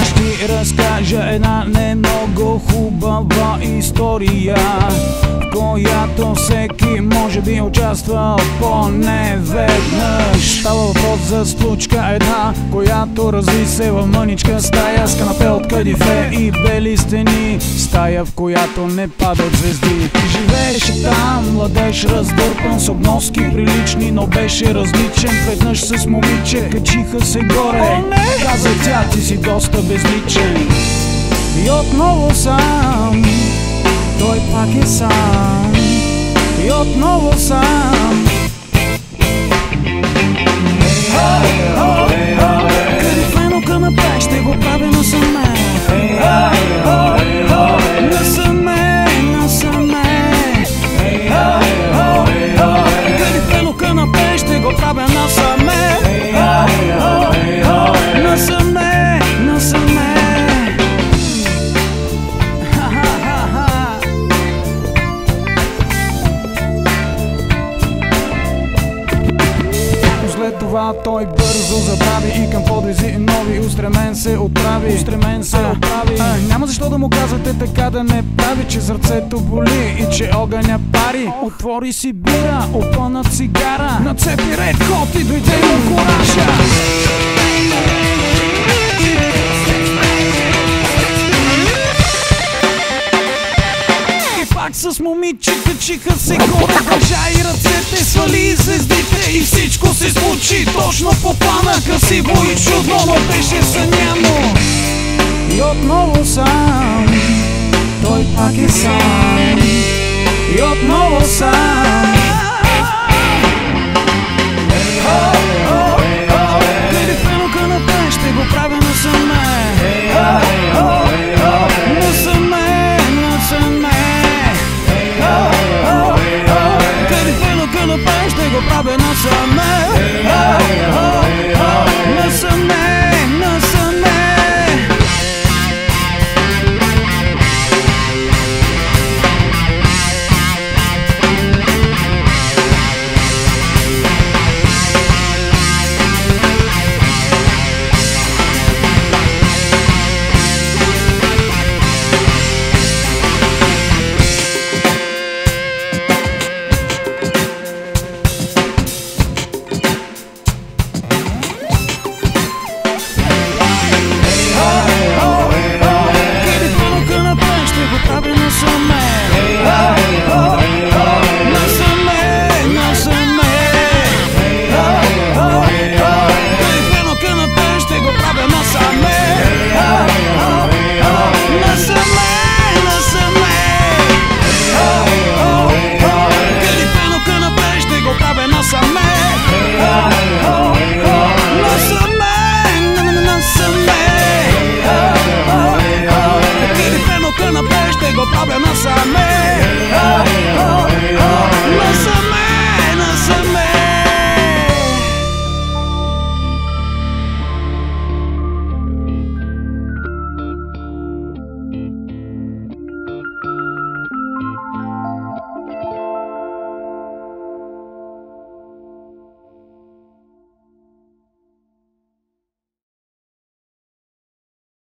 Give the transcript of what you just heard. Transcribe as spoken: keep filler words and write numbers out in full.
ще ти разкажа една не много хубава история, в която всеки може би участвал поне веднъж. Става въпрос за случка една, която разви се в мъничка стая с канапе от кадифе и бели стени, стая, в която не падат звезди. Живееше там младеж раздърпан с обноски прилични, но беше различен. Веднъж с момиче качиха се горе, каза тя: ти си доста безличен. И отново сам, той пак е сам. И отново сам. Кадифено канапе, ще го правя насаме. Насаме, насаме. Кадифено канапе, ще го правя насаме. Насаме, насаме. След това той бързо забрави и към подвизи нови устремен се отправи. Устремен се отправи. А, няма защо да му казвате така да не прави, че сърцето боли и че огъня пари. Отвори си бира, опъна цигара, нацепи ред ход и дойде му коража. Пак с момиче качиха се горе, държа и ръцете, свали звездите и всичко се случи точно по плана. Красиво и чудно, но беше съняно. И отново сам, той пак е сам. И отново сам.